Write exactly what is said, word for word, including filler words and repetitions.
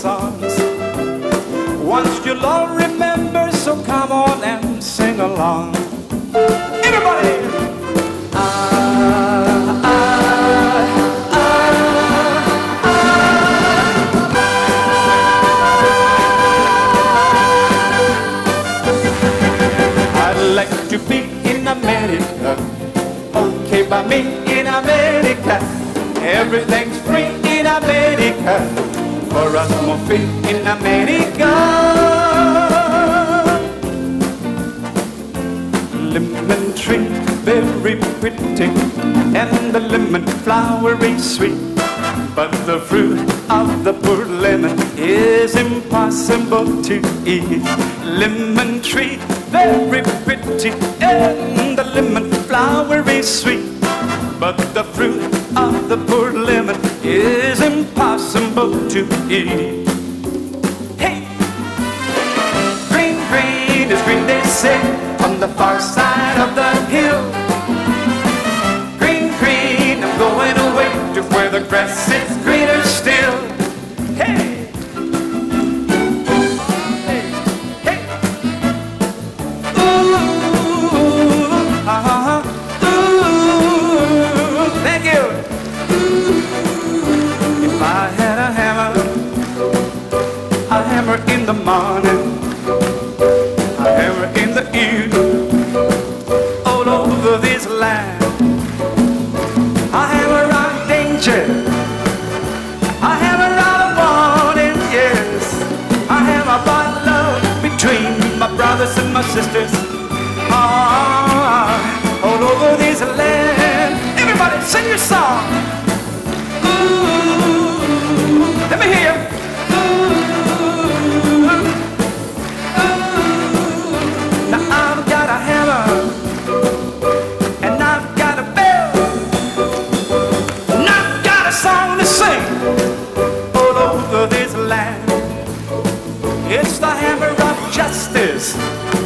songs. Once you'll all remember, so come on and sing along. Everybody! Ah, ah, ah, ah. I'd like to be in America, okay by me in America. Everything's free in America, for us more free in America. Lemon tree, very pretty, and the lemon flower is sweet, but the fruit of the poor lemon is impossible to eat. Lemon tree, very pretty, and the lemon flower is sweet, but the fruit of the poor lemon is impossible to eat. Hey! Green, green is green, they say, on the far side of the hill. Green, green, I'm going away to where the grass is greener still. Hey! Hey! Hey! Ooh! Uh-huh! Ooh! Thank you! If I had a hammer, a hammer in the morning, a hammer in the evening, all over this land, a hammer on danger, a hammer on warning, yes, a hammer by love between my brothers and my sisters, ah, all over this land. Everybody sing your song. Ooh, let me hear you. Ooh, ooh. Now I've got a hammer and I've got a bell and I've got a song to sing all over this land. It's the hammer of justice.